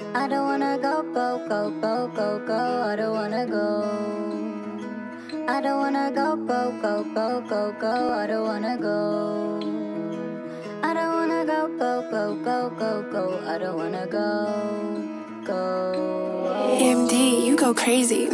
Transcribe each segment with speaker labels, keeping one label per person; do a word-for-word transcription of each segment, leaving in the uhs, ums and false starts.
Speaker 1: I don't wanna go, go, go, go, go, go. I don't wanna go. I don't wanna go, go, go, go, go, go. I don't wanna go. I don't wanna go, go, go, go, go, go. I don't wanna go, go.
Speaker 2: M D, you go crazy.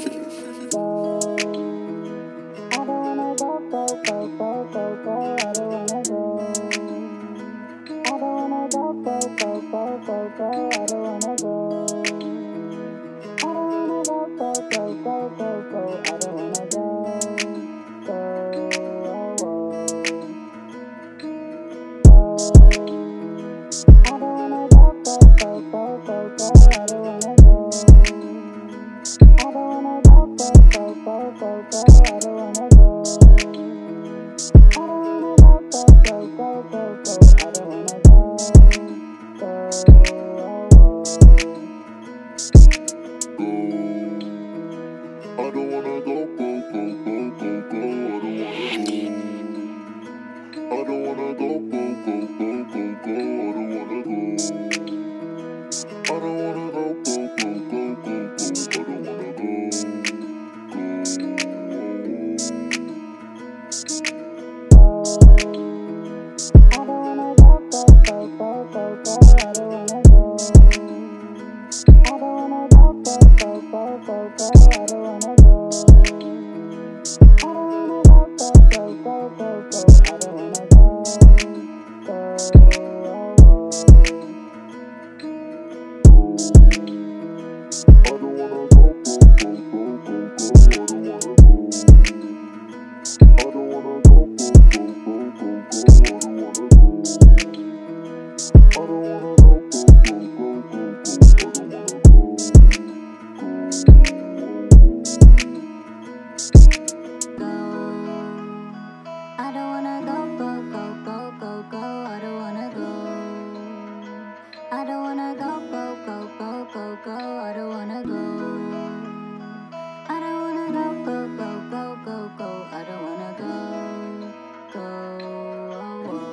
Speaker 1: I don't wanna go, go, go, go, go, go. I don't wanna go. I don't wanna go, go, go, go, go, go. I don't wanna go, go. Oh, oh.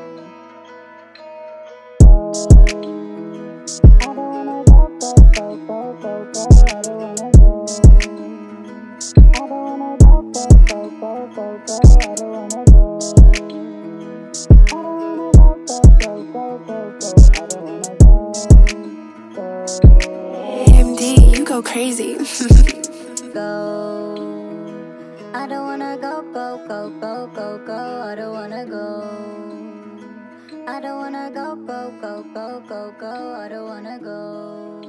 Speaker 1: I don't wanna go, go, go, go, go, go. I don't wanna go. I don't wanna go, go, go, go, go, go. I don't wanna go. I don't wanna go, go, go, go, go, go. I don't wanna go.
Speaker 2: M D, you go crazy.
Speaker 1: Go. I don't wanna go, go, go, go, go, go. I don't wanna go. I don't wanna go, go, go, go, go, go. I don't wanna go.